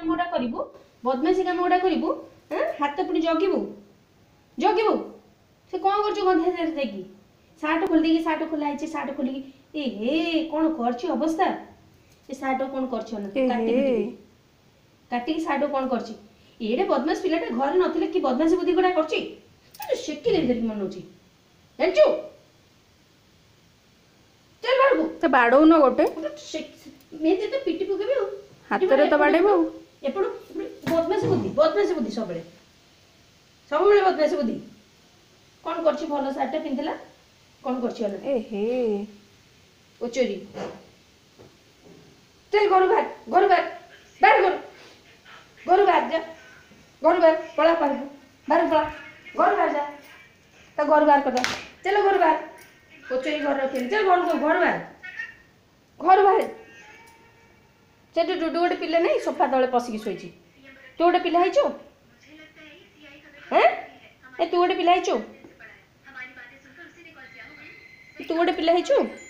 काम गुड़ा करू बदमाशी काम गुड़ा करू हाथ पुणी जगिबू जगिबू से कौन कर गंधा देखी सार्ट खोल देगी सार्ट खोला है सार्ट खोलिकी ए हे कौन कर अवस्था ए सार्ट कौन कर काटिकी सार्ट कौन कर ये बदमाश पिलाटा घर नथिले कि बदमाशी बुद्धि गुड़ा कर सेकी देखी मनौची जानचु चल बाहर को तो बाड़ौ न गोटे मेरे तो पिटी पकेबे हाथ रे तो बाड़ेबो एपड़ बदमाशी बुद्धि सब बदमाशी बुद्धि कौन करछि भल सार्ट पिंधला कौन करछि ए हे ओ चोरी चल घर बाहर घर बाहर बाहर घर बाहर जा घर बाहर पड़ा बाहर बाहर पड़ा घर बाहर जा तो घर बाहर कर चलो घर बाहर ओ चोरी घर रखे चल घर को घर बाहर से डुडू गोटे पिला नहीं सोफा तले पसिकी शोची तू गोटे पिला हैचो हैं ए तू गोटे पिला हैचो तू गोटे पिला हैचो